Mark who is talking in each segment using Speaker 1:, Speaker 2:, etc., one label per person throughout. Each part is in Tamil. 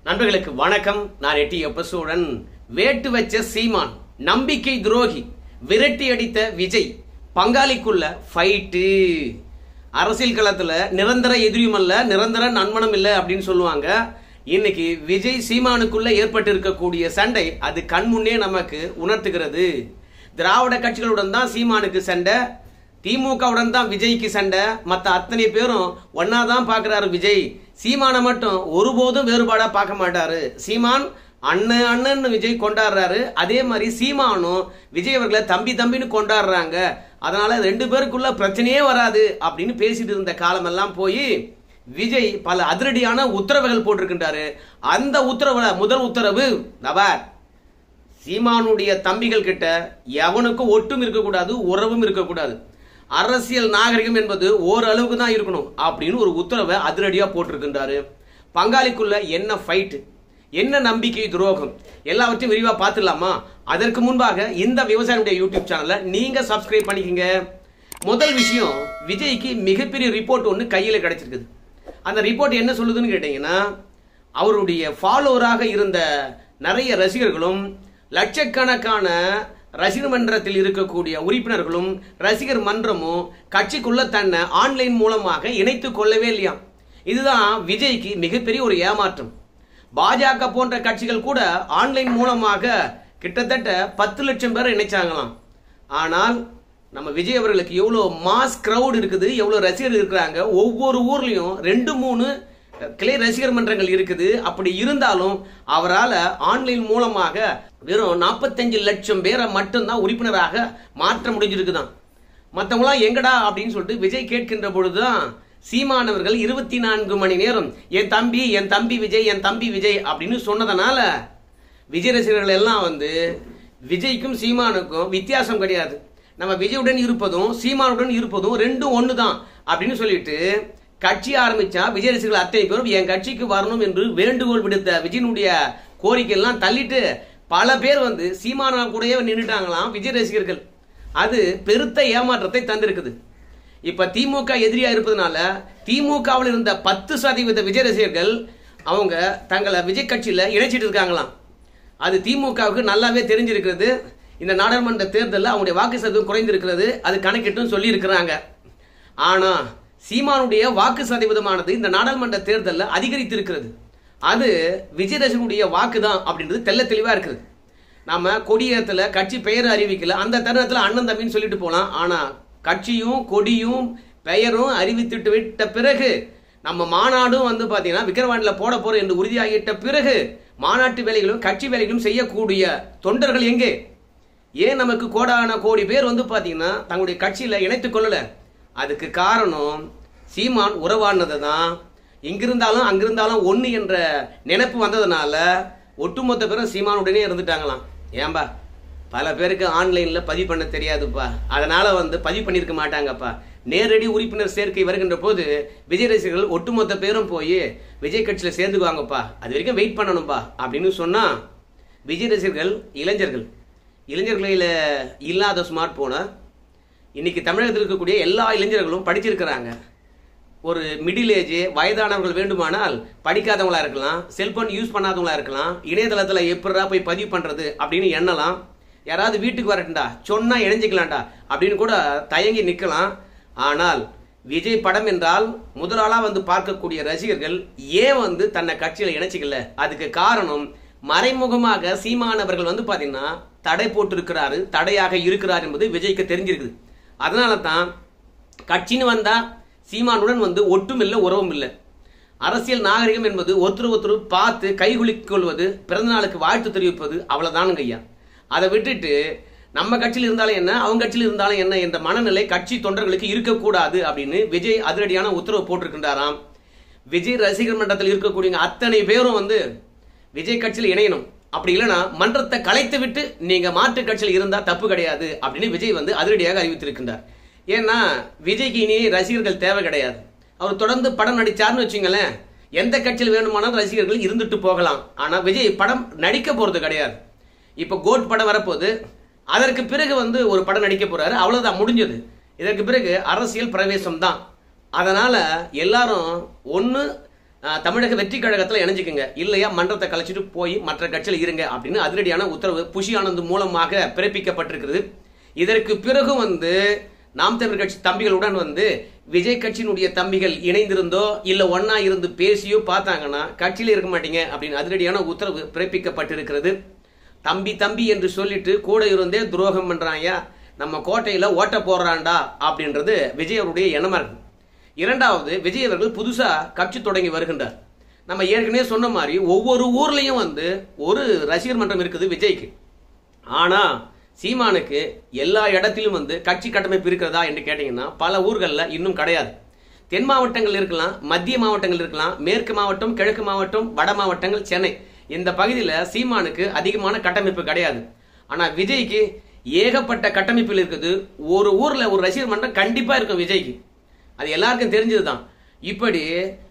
Speaker 1: நண்பர்களுக்கு வணக்கம். நான் எட்டி எப்பசூடன். வேட்டு வச்ச சீமான், நம்பிக்கை துரோகி, விரட்டி அடித்த விஜய், பங்காளிக்குள்ள ஃபைட்டு. அரசியல் களத்துல நிரந்தர எதிரியும் அல்ல, நிரந்தர நண்பனும் இல்லை அப்படின்னு சொல்லுவாங்க. இன்னைக்கு விஜய் சீமானுக்குள்ள ஏற்பட்டு இருக்கக்கூடிய சண்டை அது கண்முன்னே நமக்கு உணர்த்துகிறது. திராவிட கட்சிகளுடன் தான் சீமானுக்கு சண்டை, திமுகவுடன் தான் விஜய்க்கு சண்டை. மற்ற அத்தனை பேரும் ஒன்னாதான் பாக்குறாரு விஜய். சீமான மட்டும் ஒருபோதும் வேறுபாடா பார்க்க மாட்டாரு. சீமான் அண்ணன் அண்ணன் விஜய் கொண்டாடுறாரு, அதே மாதிரி சீமானும் விஜய் அவர்களை தம்பி தம்பின்னு கொண்டாடுறாங்க. அதனால ரெண்டு பேருக்குள்ள பிரச்சனையே வராது அப்படின்னு பேசிட்டு இருந்த காலமெல்லாம் போய் விஜய் பல அதிரடியான உத்தரவுகள் போட்டிருக்கின்றாரு. அந்த உத்தரவுல முதல் உத்தரவு, நபர் சீமானுடைய தம்பிகள் கிட்ட எவனுக்கும் ஒட்டும் இருக்கக்கூடாது, உறவும் இருக்கக்கூடாது. அரசியல் நாகரிகம் என்பது ஓரளவுக்கு தான் இருக்கணும் அப்படின்னு ஒரு உத்தரவை அதிரடியா போட்டிருக்கின்றாரு. பங்காளிக்குள்ள என்ன ஃபைட், என்ன நம்பிக்கை துரோகம், எல்லாவற்றையும் விரிவா பார்த்துடலாமா? அதற்கு முன்பாக இந்த விவசாயியுடைய யூடியூப் சேனலை நீங்க சப்ஸ்கிரைப் பண்ணிக்கங்க. முதல் விஷயம், விஜய்க்கு மிகப்பெரிய ரிப்போர்ட் ஒன்று கையில் கிடைச்சிருக்குது. அந்த ரிப்போர்ட் என்ன சொல்லுதுன்னு கேட்டீங்கன்னா, அவருடைய ஃபாலோவராக இருந்த நிறைய ரசிகர்களும் லட்சக்கணக்கான ரசிகர் மன்றத்தில் இருக்கக்கூடிய உறுப்பினர்களும் ரசிகர் மன்றமும் கட்சிக்குள்ள தன்னை ஆன்லைன் மூலமாக இணைத்துக் கொள்ளவே இல்லையா. இதுதான் விஜய்க்கு மிகப்பெரிய ஒரு ஏமாற்றம். பாஜக போன்ற கட்சிகள் கூட ஆன்லைன் மூலமாக கிட்டத்தட்ட 10 லட்சம் பேர் இணைச்சாங்களாம். ஆனால் நம்ம விஜய் அவர்களுக்கு எவ்வளவு மாஸ் கிரவுட் இருக்குது, எவ்வளவு ரசிகர்கள் இருக்கிறாங்க. ஒவ்வொரு ஊர்லயும் 2-3 கிளை ரசிகர் மன்றங்கள் இருக்குது. அப்படி இருந்தாலும் அவரால் ஆன்லைன் மூலமாக வெறும் 45 லட்சம் பேரை மட்டும்தான் உறுப்பினராக மாற்ற முடிஞ்சிருக்குதான். மற்றவங்களாம் எங்கடா அப்படின்னு சொல்லிட்டு விஜய் கேட்கின்ற பொழுதுதான் சீமானவர்கள் 24 மணி நேரம் என் தம்பி விஜய், என் தம்பி விஜய் அப்படின்னு சொன்னதனால விஜய் ரசிகர்கள் எல்லாம் விஜய்க்கும் சீமானுக்கும் வித்தியாசம் கிடையாது, நம்ம விஜயுடன் இருப்பதும் சீமானுடன் இருப்பதும் ரெண்டும் ஒண்ணுதான் அப்படின்னு சொல்லிட்டு கட்சி ஆரம்பிச்சா விஜய் ரசிகர்கள் அத்தனை பேரும் என் கட்சிக்கு வரணும் என்று வேண்டுகோள் விடுத்த விஜயனுடைய கோரிக்கை எல்லாம் தள்ளிட்டு பல பேர் சீமானா கூடயே நின்றுட்டாங்களாம் விஜய் ரசிகர்கள். அது பெருத்த ஏமாற்றத்தை தந்திருக்குது. இப்ப திமுக எதிரியா இருப்பதனால திமுகவில் இருந்த 10% விஜய் ரசிகர்கள் அவங்க தங்களை விஜய் கட்சியில இணைச்சிட்டு இருக்காங்களாம். அது திமுகவுக்கு நல்லாவே தெரிஞ்சிருக்கிறது. இந்த நாடாளுமன்ற தேர்தலில் அவங்களுடைய வாக்கு சதவீதம் குறைந்திருக்கிறது, அது கணக்கிட்டும் சொல்லி இருக்கிறாங்க. ஆனா சீமானுடைய வாக்கு சதவீதமானது இந்த நாடாளுமன்ற தேர்தலில் அதிகரித்திருக்கிறது. அது விஜய் ரசிகனுடைய வாக்கு தான் அப்படின்றது தெல்ல தெளிவா இருக்குது. நாம கொடியேற்றல, கட்சி பெயரை அறிவிக்கல, அந்த தருணத்தில் அண்ணன் தம்பின்னு சொல்லிட்டு போலாம். ஆனா கட்சியும் கொடியும் பெயரும் அறிவித்துட்டு விட்ட பிறகு, நம்ம மாநாடும் பாத்தீங்கன்னா விக்கிரவாண்டியில் போட போறோம் என்று உறுதியாகிட்ட பிறகு மாநாட்டு வேலைகளும் கட்சி வேலைகளும் செய்யக்கூடிய தொண்டர்கள் எங்கே? ஏன் நமக்கு கோடான கோடி பேர் பாத்தீங்கன்னா தங்களுடைய கட்சியில இணைத்துக் கொள்ளல? அதுக்கு காரணம் சீமான் உறவானது தான். இங்கிருந்தாலும் அங்கிருந்தாலும் ஒண்ணு என்ற நினைப்பு வந்ததுனால ஒட்டுமொத்த பேரும் சீமானுடனே இருந்துட்டாங்களாம். ஏன்பா, பல பேருக்கு ஆன்லைன்ல பதிவு பண்ண தெரியாதுப்பா, அதனால பதிவு பண்ணிருக்க மாட்டாங்கப்பா. நேரடி உறுப்பினர் சேர்க்கை வருகின்ற போது விஜய் ரசிகர்கள் ஒட்டுமொத்த பேரும் போய் விஜய் கட்சியில சேர்ந்துக்குவாங்கப்பா, அது வரைக்கும் வெயிட் பண்ணணும்பா அப்படின்னு சொன்னா விஜய் ரசிகர்கள் இளைஞர்களில இல்லாத ஸ்மார்ட் போனை இன்னைக்கு தமிழகத்தில் இருக்கக்கூடிய எல்லா இளைஞர்களும் படிச்சிருக்கிறாங்க. ஒரு மிடில் ஏஜ் வயதானவர்கள் வேண்டுமானால் படிக்காதவங்களா இருக்கலாம், செல்போன் யூஸ் பண்ணாதவங்களா இருக்கலாம், இணையதளத்துல எப்படா போய் பதிவு பண்றது அப்படின்னு எண்ணலாம். யாராவது வீட்டுக்கு வரட்டும்டா சொன்னா இணைஞ்சிக்கலாம்டா அப்படின்னு கூட தயங்கி நிக்கலாம். ஆனால் விஜய் படம் என்றால் முதலாளா பார்க்கக்கூடிய ரசிகர்கள் ஏன் தன்னை கட்சியில இணைச்சிக்கல? அதுக்கு காரணம் மறைமுகமாக சீமானவர்கள் பாத்தீங்கன்னா தடை போட்டு இருக்கிறாரு, தடையாக இருக்கிறார் என்பது விஜய்க்கு தெரிஞ்சிருக்குது. அதனால தான் கட்சின்னு வந்தா சீமானுடன் ஒட்டும் இல்லை, உறவும் இல்லை. அரசியல் நாகரிகம் என்பது ஒருத்தர் பார்த்து கைகுலுக்கிக் கொள்வது, பிறந்த நாளுக்கு வாழ்த்து தெரிவிப்பது, அவ்வளவுதானுங்க ஐயா. அதை விட்டுட்டு நம்ம கட்சியில் இருந்தாலும் என்ன, அவங்க கட்சியில் இருந்தாலும் என்ன என்ற மனநிலை கட்சி தொண்டர்களுக்கு இருக்கக்கூடாது அப்படின்னு விஜய் அதிரடியான உத்தரவு போட்டிருக்கின்றாராம். விஜய் ரசிகர் மன்றத்தில் இருக்கக்கூடிய அத்தனை பேரும் விஜய் கட்சியில் இணையணும். அப்படி இல்லைன்னா மன்றத்தை கலைத்து விட்டு நீங்க மாற்று கட்சியில் இருந்தா தப்பு கிடையாது அப்படின்னு விஜய் அதிரடியாக அறிவித்திருக்கின்றார். ஏன்னா விஜய்க்கு இனி ரசிகர்கள் தேவை கிடையாது. அவர் தொடர்ந்து படம் நடிச்சார்னு வச்சுங்களேன், எந்த கட்சியில் வேணுமானாலும் ரசிகர்கள் இருந்துட்டு போகலாம். ஆனா விஜய் படம் நடிக்க போறது கிடையாது. இப்ப கோட் படம் வரப்போகுது, அதற்கு பிறகு ஒரு படம் நடிக்க போறாரு, அவ்வளவுதான், முடிஞ்சது. இதற்கு பிறகு அரசியல் பிரவேசம் தான். அதனால எல்லாரும் ஒன்னு தமிழக வெற்றி கழகத்தில் இணைஞ்சுக்குங்க, இல்லையா மன்றத்தை கலைச்சிட்டு போய் மற்ற கட்சியில் இருங்க அப்படின்னு அதிரடியான உத்தரவு புஷி ஆனந்த் மூலமாக பிறப்பிக்கப்பட்டிருக்கிறது. இதற்கு பிறகு நாம் தமிழர் கட்சி தம்பிகளுடன் விஜய் கட்சியினுடைய தம்பிகள் இணைந்திருந்தோ இல்ல ஒன்னா இருந்து பேசியோ பார்த்தாங்கன்னா கட்சியில இருக்க மாட்டீங்க அப்படின்னு அதிரடியான உத்தரவு பிறப்பிக்கப்பட்டிருக்கிறது. தம்பி தம்பி என்று சொல்லிட்டு கூட இருந்தே துரோகம் பண்றாங்க, நம்ம கோட்டையில ஓட்ட போடுறான்டா அப்படின்றது விஜய் அவருடைய எண்ணமா இருக்கு. இரண்டாவது, விஜய் அவர்கள் புதுசா கட்சி தொடங்கி வருகின்றார். நம்ம ஏற்கனவே சொன்ன மாதிரி ஒவ்வொரு ஊர்லயும் ஒரு ரசிகர் மன்றம் இருக்குது விஜய்க்கு. ஆனா சீமானுக்கு எல்லா இடத்திலும் கட்சி கட்டமைப்பு இருக்கிறதா என்று கேட்டீங்கன்னா பல ஊர்களில் இன்னும் கிடையாது. தென் மாவட்டங்கள் இருக்கலாம், மத்திய மாவட்டங்கள் இருக்கலாம், மேற்கு மாவட்டம், கிழக்கு மாவட்டம், வட மாவட்டங்கள், சென்னை, இந்த பகுதியில் சீமானுக்கு அதிகமான கட்டமைப்பு கிடையாது. ஆனா விஜய்க்கு ஏகப்பட்ட கட்டமைப்பில் இருக்குது. ஒரு ஊர்ல ஒரு ரசிகர் மன்றம் கண்டிப்பா இருக்கும் விஜய்க்கு, அது எல்லாருக்கும் தெரிஞ்சதுதான். இப்படி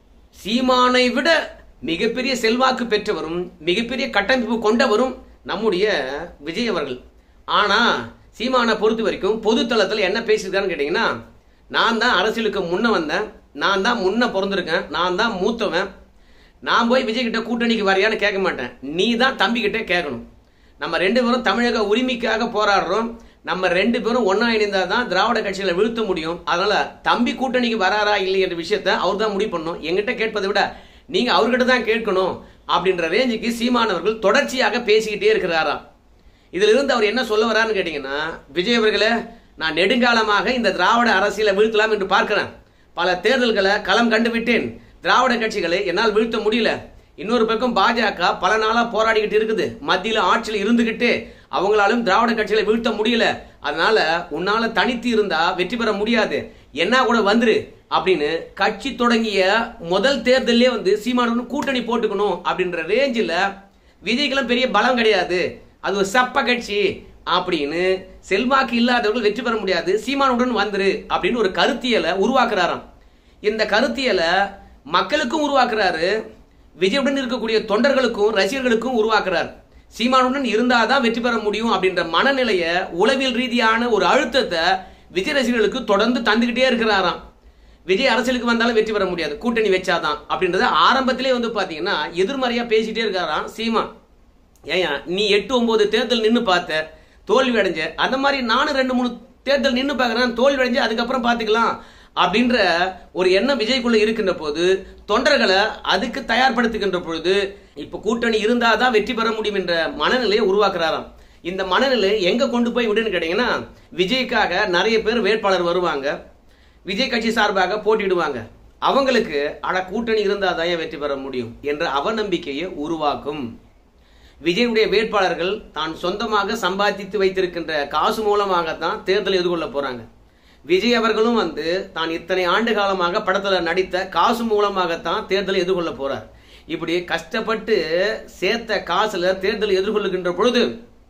Speaker 1: சீமானை விட மிகப்பெரிய செல்வாக்கு பெற்றவரும் மிகப்பெரிய கட்டமைப்பு கொண்டவரும் நம்முடைய விஜய் அவர்கள். ஆனா சீமானை பொறுத்த வரைக்கும் பொது தளத்தில் என்ன பேசியிருக்கான்னு கேட்டீங்கன்னா, நான் தான் அரசியலுக்கு முன்ன வந்தேன், நான் தான் முன்ன பிறந்திருக்கேன், நான் தான் மூத்தவன், நான் போய் விஜய் கிட்ட கூட்டணிக்கு வரையான்னு கேட்க மாட்டேன், நீ தான் தம்பி கிட்டே கேட்கணும். நம்ம ரெண்டு பேரும் தமிழக உரிமைக்காக போராடுறோம், நம்ம ரெண்டு பேரும் ஒன்னா இணைந்தாதான் திராவிட கட்சிகளை வீழ்த்த முடியும். அதனால தம்பி கூட்டணிக்கு வராரா இல்லை என்ற விஷயத்த அவர் தான் முடிவு பண்ணணும். எங்கிட்ட கேட்பதை விட நீங்க அவர்கிட்ட தான் கேட்கணும் அப்படின்ற ரேஞ்சுக்கு சீமானவர்கள் தொடர்ச்சியாக பேசிக்கிட்டே இருக்கிறாராம். இதுல இருந்து அவர் என்ன சொல்ல வரான்னு கேட்டீங்கன்னா, விஜய் அவர்களே, நான் நெடுங்காலமாக இந்த திராவிட அரசியலை வீழ்த்தலாம் என்று பார்க்கிறேன், பல தேர்தல்களை களம் கண்டு விட்டேன், திராவிட கட்சிகளை என்னால் வீழ்த்த முடியல. இன்னொரு பக்கம் பாஜக பல நாளா போராடிக்கிட்டு இருக்குது, மத்தியில ஆட்சியில் இருந்துகிட்டு அவங்களாலும் திராவிட கட்சிகளை வீழ்த்த முடியல, அதனால உன்னால தனித்து இருந்தா வெற்றி பெற முடியாது, என்ன கூட வந்துரு அப்படின்னு கட்சி தொடங்கிய முதல் தேர்தலே சீமானுடன் கூட்டணி போட்டுக்கணும் அப்படின்ற ரேஞ்சில் விஜய்க்கெல்லாம் பெரிய பலம் கிடையாது, அது ஒரு சப்ப கட்சி அப்படின்னு, செல்வாக்கு இல்லாதவர்கள் வெற்றி பெற முடியாது, சீமானுடன் வந்துரு அப்படின்னு ஒரு கருத்தியலை உருவாக்குறாராம். இந்த கருத்தியலை மக்களுக்கும் உருவாக்குறாரு, விஜயுடன் இருக்கக்கூடிய தொண்டர்களுக்கும் ரசிகர்களுக்கும் உருவாக்குறார். சீமானுடன் இருந்தாதான் வெற்றி பெற முடியும் அப்படின்ற மனநிலைய உளவியல் ரீதியான ஒரு அழுத்தத்தை விஜய் ரசிகர்களுக்கு தொடர்ந்து தந்துகிட்டே இருக்கிறாராம். விஜய் அரசியலுக்கு வந்தாலும் வெற்றி பெற முடியாது, கூட்டணி வச்சாதான் அப்படின்றத ஆரம்பத்திலே பாத்தீங்கன்னா எதிர்மறையா பேசிட்டே இருக்காராம் சீமான். ஏயா நீ 8-9 தேர்தல் நின்று பார்த்த, தோல்வி அடைஞ்ச, அந்த மாதிரி நானும் 2-3 தேர்தல் நின்று பார்க்கறேன், தோல்வி அடைஞ்சு அதுக்கப்புறம் பாத்துக்கலாம் அப்படின்ற ஒரு எண்ணம் விஜய்க்குள்ள இருக்கின்ற போது, தொண்டர்களை அதுக்கு தயார்படுத்துகின்ற பொழுது இப்ப கூட்டணி இருந்தாதான் வெற்றி பெற முடியும் என்ற மனநிலையை உருவாக்குறாராம். இந்த மனநிலை எங்க கொண்டு போய் விடுன்னு கேட்டீங்கன்னா, விஜய்க்காக நிறைய பேர் வேட்பாளர் வருவாங்க, விஜய் கட்சி சார்பாக போட்டிடுவாங்க, அவங்களுக்கு அட கூட்டணி இருந்தாதான் வெற்றி பெற முடியும் என்ற அவநம்பிக்கையை உருவாக்கும். விஜயுடைய வேட்பாளர்கள் தான் சொந்தமாக சம்பாதித்து வைத்திருக்கின்ற காசு மூலமாகத்தான் தேர்தல் எதிர்கொள்ள போறாங்க. விஜய் அவர்களும் தான் இத்தனை ஆண்டு காலமாக படத்துல நடித்த காசு மூலமாகத்தான் தேர்தலை எதிர்கொள்ள போறார். இப்படி கஷ்டப்பட்டு சேர்த்த காசுல தேர்தலை எதிர்கொள்ளுகின்ற பொழுது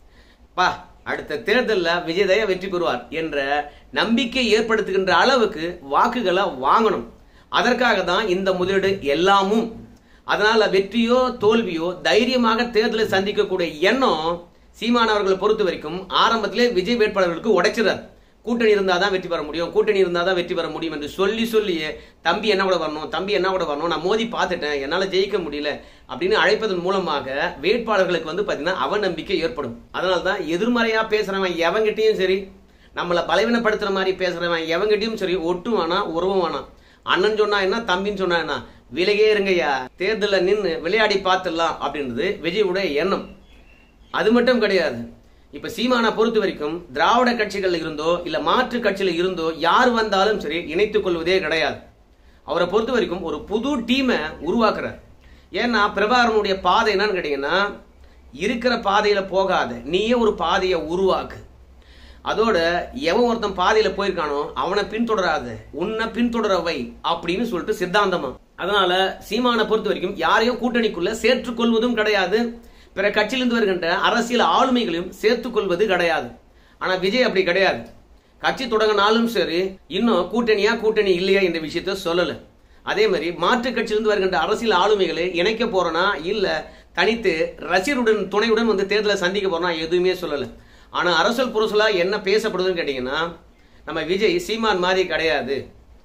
Speaker 1: அடுத்த தேர்தலில் விஜய் தான் வெற்றி பெறுவார் என்ற நம்பிக்கை ஏற்படுத்துகின்ற அளவுக்கு வாக்குகளை வாங்கணும். அதற்காக தான் இந்த முதலீடு எல்லாமும். அதனால வெற்றியோ தோல்வியோ தைரியமாக தேர்தலை சந்திக்கக்கூடிய எண்ணம் சீமானவர்களை பொறுத்த வரைக்கும் ஆரம்பத்திலே விஜய் வேட்பாளர்களுக்கு உடைச்சிடார். கூட்டணி இருந்தாதான் வெற்றி பெற முடியும், கூட்டணி இருந்தாதான் வெற்றி பெற முடியும் என்று சொல்லியே தம்பி என்ன கூட வரணும், தம்பி என்ன கூட வரணும், நான் மோதி பார்த்துட்டேன், என்னால ஜெயிக்க முடியல அப்படின்னு அழைப்பதன் மூலமாக வேட்பாளர்களுக்கு பாத்தீங்கன்னா அவநம்பிக்கை ஏற்படும். அதனால்தான் எதிர்மறையா பேசுறவன் எவங்கிட்டையும் சரி, நம்மளை பலவீனப்படுத்துற மாதிரி பேசுறவன் எவங்கிட்டையும் சரி ஒட்டும் வேணாம், உறவும் வேணாம். அண்ணன் சொன்னா என்ன, தம்பின்னு சொன்னா என்ன, விலகே இருங்கய்யா, தேர்தலில் நின்று விளையாடி பார்த்துடலாம் அப்படின்றது விஜயுடைய எண்ணம். அது மட்டும் கிடையாது, இப்ப சீமானை பொறுத்த வரைக்கும் திராவிட கட்சிகள் இருந்தோ இல்ல மாற்று கட்சியில இருந்தோ யார் வந்தாலும் சரி இணைத்துக் கொள்வதே கிடையாது. அவரை பொறுத்த வரைக்கும் ஒரு புது டீமை உருவாக்குறார். ஏன்னா பிரபாகரனுடைய பாதை என்னன்னு கேட்டீங்கன்னா, இருக்கிற பாதையில போகாத, நீயே ஒரு பாதையை உருவாக்கு, அதோட எவன் ஒருத்தன் பாதையில போயிருக்கானோ அவனை பின்தொடராத, உன்னை பின்தொடரவை அப்படின்னு சொல்லிட்டு சித்தாந்தமா. அதனால சீமானை பொறுத்த வரைக்கும் யாரையும் கூட்டணிக்குள்ள சேர்த்துக் கொள்வதும் கிடையாது, பிற கட்சியிலிருந்து வருகின்ற அரசியல் ஆளுமைகளையும் சேர்த்துக் கொள்வது கிடையாது. ஆனா விஜய் அப்படி கிடையாது. கட்சி தொடங்கினாலும் சரி இன்னும் கூட்டணியா கூட்டணி இல்லையா என்ற விஷயத்த சொல்லல. அதே மாதிரி மாற்று கட்சியிலிருந்து வருகின்ற அரசியல் ஆளுமைகளை இணைக்க போறனா இல்ல தனித்து ரசிகருடன் துணையுடன் தேர்தலை சந்திக்க போறனா எதுவுமே சொல்லல. ஆனா அரசியல் புரசலா என்ன பேசப்படுதுன்னு கேட்டீங்கன்னா, நம்ம விஜய் சீமான் மாதிரி கிடையாது,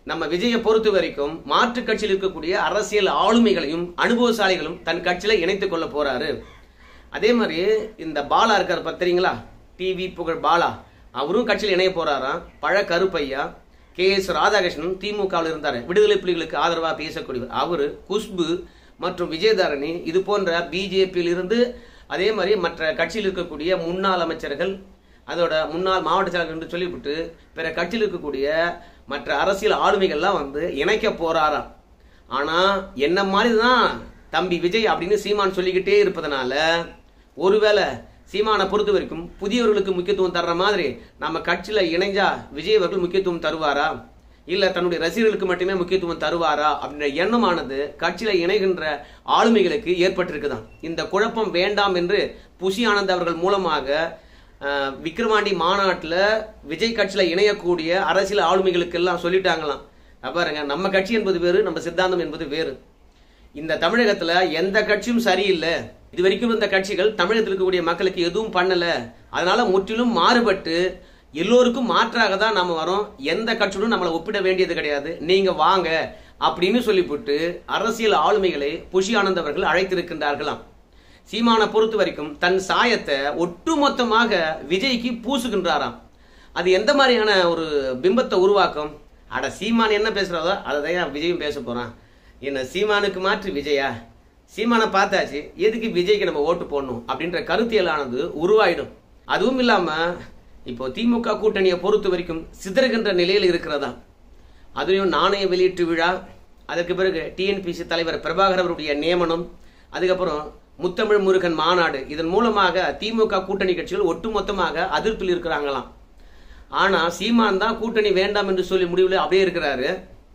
Speaker 1: நம்ம விஜயை பொறுத்த வரைக்கும் மாற்று கட்சியில் இருக்கக்கூடிய அரசியல் ஆளுமைகளையும் அனுபவசாலிகளும் தன் கட்சியில இணைத்துக் கொள்ள போறாரு. அதே மாதிரி இந்த பாலா இருக்கார் பார்த்தீங்களா, டிவி புகழ் பாலா, அவரும் கட்சியில் இணைய போறாராம். பழ கருப்பையா, KS ராதாகிருஷ்ணன் திமுகவில் இருந்தார், விடுதலை புலிகளுக்கு ஆதரவாக பேசக்கூடியவர். அவரு, குஷ்பு மற்றும் விஜயதாரணி இது போன்ற பிஜேபியில் இருந்து அதே மாதிரி மற்ற கட்சியில் இருக்கக்கூடிய முன்னாள் அமைச்சர்கள், அதோட முன்னாள் மாவட்ட செயலாளர்கள் என்று சொல்லிவிட்டு பிற கட்சியில் இருக்கக்கூடிய மற்ற அரசியல் ஆளுமைகள்லாம் இணைக்க போறாராம். ஆனா என்ன மாதிரிதான் தம்பி விஜய் அப்படின்னு சீமான் சொல்லிக்கிட்டே இருப்பதனால ஒருவேளை சீமானை பொறுத்த வரைக்கும் புதியவர்களுக்கு முக்கியத்துவம் தர்ற மாதிரி நம்ம கட்சியில இணைஞ்சா விஜய் அவர்கள் முக்கியத்துவம் தருவாரா, இல்ல தன்னுடைய ரசிகர்களுக்கு மட்டுமே முக்கியத்துவம் தருவாரா அப்படின்ற எண்ணமானது கட்சியில இணைகின்ற ஆளுமைகளுக்கு ஏற்பட்டிருக்குதான். இந்த குழப்பம் வேண்டாம் என்று புஷி ஆனந்த் அவர்கள் மூலமாக விக்கிரவாண்டி மாநாட்டில் விஜய் கட்சியில இணையக்கூடிய அரசியல் ஆளுமைகளுக்கு எல்லாம் சொல்லிட்டாங்களாம். பாருங்க, நம்ம கட்சி என்பது வேறு, நம்ம சித்தாந்தம் என்பது வேறு. இந்த தமிழகத்துல எந்த கட்சியும் சரியில்லை, இது வரைக்கும் இந்த கட்சிகள் தமிழகத்தில் இருக்கக்கூடிய மக்களுக்கு எதுவும் பண்ணல, அதனால முற்றிலும் மாறுபட்டு எல்லோருக்கும் மாற்றாக தான் நாம வரோம், எந்த கட்சியுடன் நம்மளை ஒப்பிட வேண்டியது கிடையாது, நீங்க வாங்க அப்படின்னு சொல்லிவிட்டு அரசியல் ஆளுமைகளை புஷி ஆனந்த் அவர்கள் அழைத்திருக்கின்றார்களாம். சீமானை பொறுத்த வரைக்கும் தன் சாயத்தை ஒட்டுமொத்தமாக விஜய்க்கு பூசுகின்றாராம். அது எந்த மாதிரியான ஒரு பிம்பத்தை உருவாக்கும்? அட சீமான் என்ன பேசுறதோ அதைதான் விஜயும் பேச போறான். என்ன சீமானுக்கு மாற்று விஜயா, சீமானை பார்த்தாச்சு எதுக்கு விஜய்க்கு நம்ம ஓட்டு போடணும் அப்படின்ற கருத்தியலானது உருவாயிடும். அதுவும் இல்லாம இப்போ திமுக கூட்டணியை பொறுத்த வரைக்கும் சிதறுகின்ற நிலையில் இருக்கிறதா. அதுலயும் நாணய வெளியீட்டு விழா, அதற்கு பிறகு டிஎன்பிசி தலைவர் பிரபாகர் அவருடைய நியமனம், அதுக்கப்புறம் முத்தமிழ் முருகன் மாநாடு, இதன் மூலமாக திமுக கூட்டணி கட்சிகள் ஒட்டுமொத்தமாக அதிர்ப்பில் இருக்கிறாங்களாம். ஆனா சீமான் தான் கூட்டணி வேண்டாம் என்று சொல்லி முடிவில் அப்படியே இருக்கிறாரு.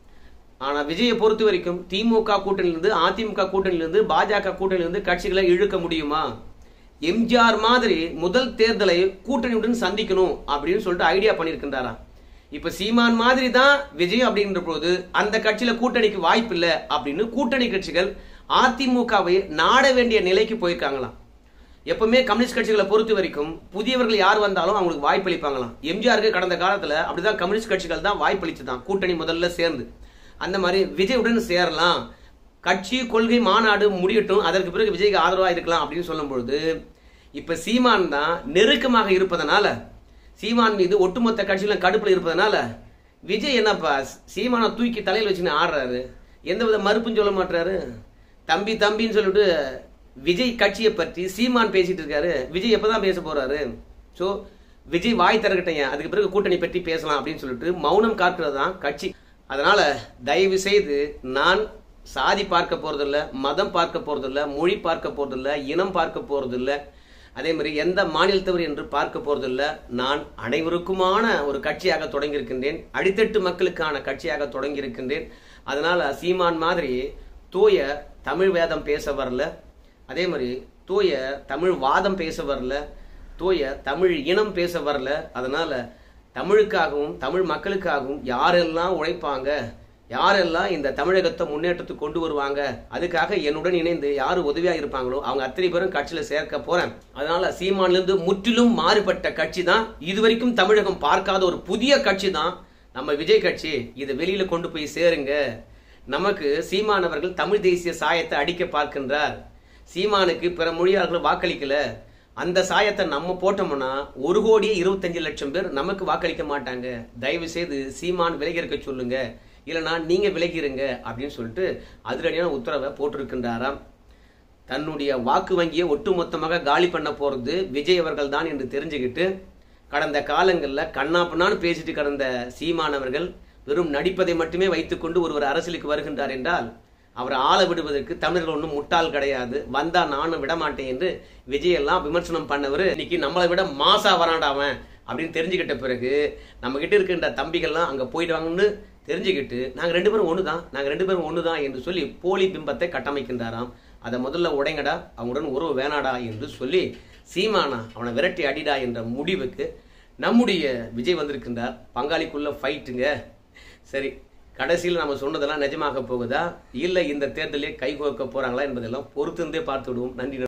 Speaker 1: ஆனா விஜயை பொறுத்த வரைக்கும் திமுக கூட்டணியிலிருந்து, அதிமுக கூட்டணியிலிருந்து, பாஜக கூட்டணியிலிருந்து கட்சிகளை இழுக்க முடியுமா? எம்ஜிஆர் மாதிரி முதல் தேர்தலை கூட்டணியுடன் சந்திக்கணும் அப்படின்னு சொல்லிட்டு ஐடியா பண்ணியிருக்கின்றாரா. இப்ப சீமான் மாதிரி தான் விஜய் அப்படின்ற போது அந்த கட்சியில கூட்டணிக்கு வாய்ப்பு இல்லை அப்படின்னு கூட்டணி கட்சிகள் அதிமுகவை நாட வேண்டிய நிலைக்கு போயிருக்காங்களாம். எப்பவுமே கம்யூனிஸ்ட் கட்சிகளை பொறுத்த வரைக்கும் புதியவர்கள் யார் வந்தாலும் அவங்களுக்கு வாய்ப்பளிப்பாங்களாம். எம்ஜிஆருக்கு கடந்த காலத்துல அப்படிதான் கம்யூனிஸ்ட் கட்சிகள் தான் வாய்ப்பளிச்சுதான் கூட்டணி முதல்ல சேர்ந்து. அந்த மாதிரி விஜயுடன் சேரலாம், கட்சி கொள்கை மாநாடு முடியட்டும், அதற்கு பிறகு விஜய்க்கு ஆதரவா இருக்கலாம் அப்படின்னு சொல்லும் பொழுது இப்ப சீமான் தான் நெருக்கமாக இருப்பதனால, சீமான் மீது ஒட்டுமொத்த கட்சிகளும் கடுப்புல இருப்பதனால விஜய் என்னப்பா சீமானை தூக்கி தலையில் வச்சுன்னு ஆடுறாரு, எந்தவித மறுப்பும் சொல்ல மாட்டாரு. தம்பி தம்பின்னு சொல்லிட்டு விஜய் கட்சியை பற்றி சீமான் பேசிட்டு இருக்காரு. விஜய் எப்பதான் பேச போறாரு? சோ விஜய் வாய் திறக்கட்டைங்க, அதுக்கு பிறகு கூட்டணி பற்றி பேசலாம் அப்படின்னு சொல்லிட்டு மௌனம் காக்கிறது தான் கட்சி. அதனால தயவு செய்து நான் சாதி பார்க்க போறதில்ல, மதம் பார்க்க போறதில்ல, மொழி பார்க்க போறதில்ல, இனம் பார்க்க போறதில்ல, அதே மாதிரி எந்த மாநிலத்தவர் என்று பார்க்க போறதில்ல. நான் அனைவருக்குமான ஒரு கட்சியாக தொடங்கியிருக்கின்றேன், அடித்தட்டு மக்களுக்கான கட்சியாக தொடங்கியிருக்கின்றேன். அதனால சீமான் மாதிரி தூய தமிழ் வேதம் பேச வரல, அதே மாதிரி தூய தமிழ் வாதம் பேச வரல, தூய தமிழ் இனம் பேச வரல. அதனால தமிழுக்காகவும் தமிழ் மக்களுக்காகவும் யாரெல்லாம் உழைப்பாங்க, யாரெல்லாம் இந்த தமிழகத்தை முன்னேற்றத்துக்கு கொண்டு வருவாங்க, அதுக்காக என்னுடன் இணைந்து யாரு உதவியா இருப்பாங்களோ அவங்க அத்தனை பேரும் கட்சியில சேர்க்க போறேன். அதனால சீமான்ல இருந்து முற்றிலும் மாறுபட்ட கட்சி தான், இதுவரைக்கும் தமிழகம் பார்க்காத ஒரு புதிய கட்சி தான் நம்ம விஜய் கட்சி. இதை வெளியில கொண்டு போய் சேருங்க. நமக்கு சீமான் அவர்கள் தமிழ் தேசிய சாயத்தை அடிக்க பார்க்கின்றார். சீமானுக்கு பிற மொழியாளர்கள் வாக்களிக்கல, அந்த சாயத்தை நம்ம போட்டோம்னா 1,25,00,000 பேர் நமக்கு வாக்களிக்க மாட்டாங்க. தயவு செய்து சீமான் விலகி இருக்க சொல்லுங்க, இல்லைனா நீங்க விலகிருங்க அப்படின்னு சொல்லிட்டு அதிரடியான உத்தரவை போட்டிருக்கின்றாராம். தன்னுடைய வாக்கு வங்கியை ஒட்டுமொத்தமாக காலி பண்ண போறது விஜய் அவர்கள் தான் என்று தெரிஞ்சுக்கிட்டு கடந்த காலங்களில் கண்ணாப்பண்ணான்னு பேசிட்டு கடந்த சீமான் அவர்கள் வெறும் நடிப்பதை மட்டுமே வைத்துக்கொண்டு ஒருவர் அரசியலுக்கு வருகின்றார் என்றால் அவரை ஆள விடுவதற்கு தமிழர்கள் ஒன்றும் முட்டாள் கிடையாது. வந்தா நானும் விட மாட்டேன் என்று விஜய் எல்லாம் விமர்சனம் பண்ணவர் இன்னைக்கு நம்மளை விட மாசா வராண்டாவன் அப்படின்னு தெரிஞ்சுக்கிட்ட பிறகு நம்ம கிட்ட இருக்கின்ற தம்பிகள்லாம் அங்க போயிடுவாங்கன்னு தெரிஞ்சுக்கிட்டு நாங்க ரெண்டு பேரும் ஒண்ணுதான் என்று சொல்லி போலி பிம்பத்தை கட்டமைக்கின்றாராம். அதை முதல்ல உடைங்கடா, அவங்களுடன் உறவு வேணாடா என்று சொல்லி சீமானா அவனை விரட்டி அடிடா என்ற முடிவுக்கு நம்முடைய விஜய் வந்திருக்கின்றார். பங்காளிக்குள்ள ஃபைட்டுங்க. சரி, கடைசியில் நம்ம சொன்னதெல்லாம் நிஜமாக போகுதா, இல்லை இந்த தேர்தலே கைகோர்க்க போறாங்களா என்பதெல்லாம் பொறுத்திருந்தே பார்த்து விடுவோம். நன்றி.